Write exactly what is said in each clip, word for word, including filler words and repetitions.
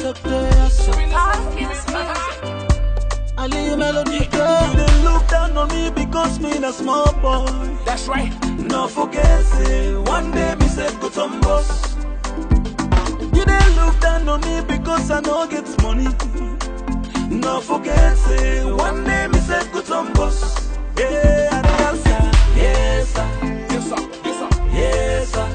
Doctor Yasa. Ali Melody girl. You didn't look down on me because me a small boy. That's right. No forget say one day me said go some boss. You didn't look down on me because I know get money. No forget say one day me said go some boss. Yeah, I the answer. Yes sir. Yes sir. Yes sir. Yes sir.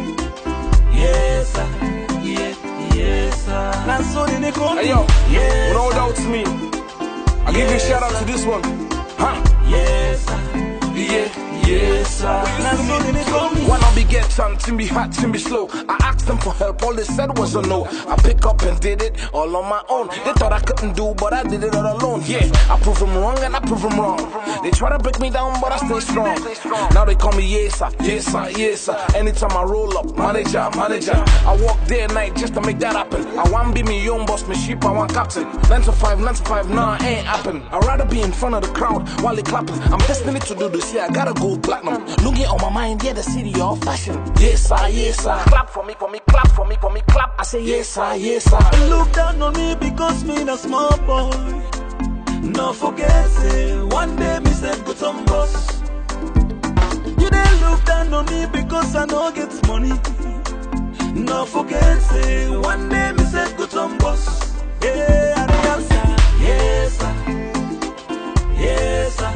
Yes sir. Yeah, yes sir. Now so they call me. Hey yo, yes, no doubts me. I'll give you a shout out to this one. Huh? Yes sir. Yeah. Yes sir. Now so they call me. When I be get something be hot, to be slow. I asked them for help, all they said was a no. I pick up and did it all on my own. They thought I couldn't do, but I did it all alone. Yeah, I prove them wrong and I prove them wrong. They try to break me down, but I stay strong. Now they call me yes sir, yes sir, yes sir. Anytime I roll up, manager, manager. I walk day and night just to make that happen. I want be me young boss, me sheep, I want captain. Nine to five, nine to five, nah, ain't happen. I'd rather be in front of the crowd while they clapping. I'm destined to do this, yeah, I gotta go platinum. Looking on my mind, yeah, the city of fashion. Yes sir, yes sir. Clap for me, for me, clap for me, for me, clap. I say yes sir, yes sir. Look down on me because me a small boy. No forget say one day me said go some boss. You didn't look down on me because I know get money. No forget say one day me said go some boss. Yeah, I the answer. Yes sir. Yes sir.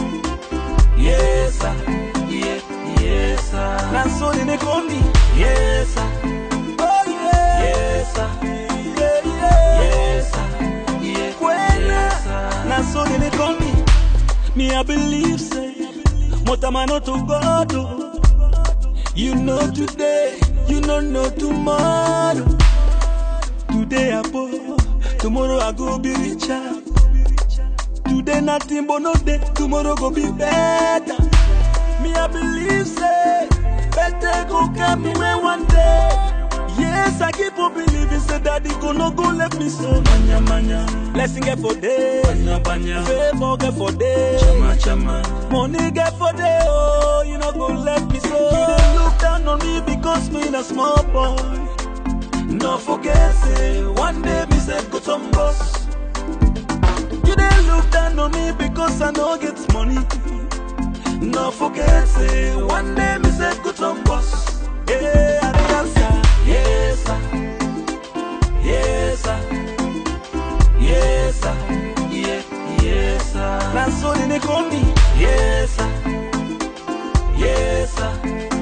Yes sir. Yeah, yes sir. Now so they call me. Yes sir. Oh yeah. Yes sir. Yeah, yeah. Yes sir. Yeah. Yes sir. Now so they call me. Me I believe say, Motamano to God. Oh. You know today, you don't know tomorrow. Today I poor, tomorrow I go be richer. Today nothing but no day, tomorrow go be better. Me I believe say, better go come me when one day. Yes, I keep on believing say daddy go no go let me so. Manya manya, blessing get for day. Banya banya, favor get for day. Chama chama, money get for day. Oh, you no go let me so. You didn't look down on me because me a small boy. No forget say one day me said go some boss. You didn't look down on me because I know get money. No forget say one day me said go some boss. Yeah, I the answer. Yes sir. Yes sir. Yes sir. Yeah, yes sir. Now so they call me. Yes sir. Yes sir.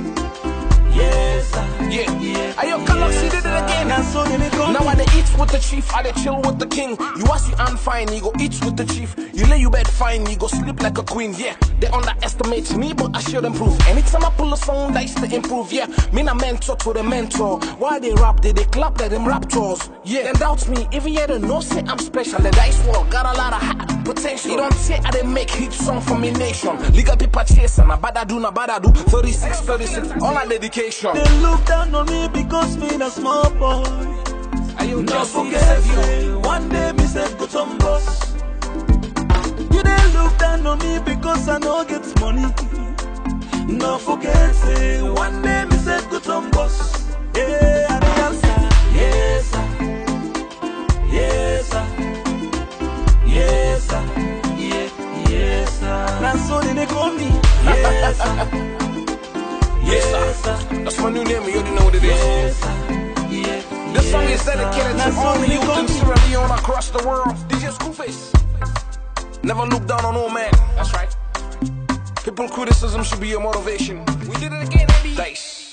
Yes sir. Yeah, yeah. Ayo, Galaxy did it again. Now so they call me. Now I they eat with the chief, I they chill with the king. You ask you and fine, you go eat with the chief. You lay your bed fine, you go sleep like a queen. Yeah, they underestimate me, but I should improve. Anytime I pull a song, that's to improve. Yeah, me na mentor to the mentor. Why they rap, they they clap like them raptors. Yeah, then doubts me, even yet they know say I'm special. The dice world got a lot of high potential. You don't say I they make hit song for me nation. Legal people chasing, na bada do, na bada do. thirty-six, thirty-six, all our dedication. They look down on me because me a small boy. Ayo, No just forget forget say you. one day me said go some boss. You didn't look down on me because I know get money. No forget say one day me said go some boss. Yeah, I the answer. Yes sir. Yes sir. Yes sir. Yeah, yes sir. Now so they call me. Yes sir. Yes sir. That's my new name, you already know what it is. Yes sir. Yeah. This song is dedicated to all the youth in Sierra Leone across the world. D J Screwface. Never look down on no man. That's right. People criticism should be your motivation. We did it again, baby. Dice.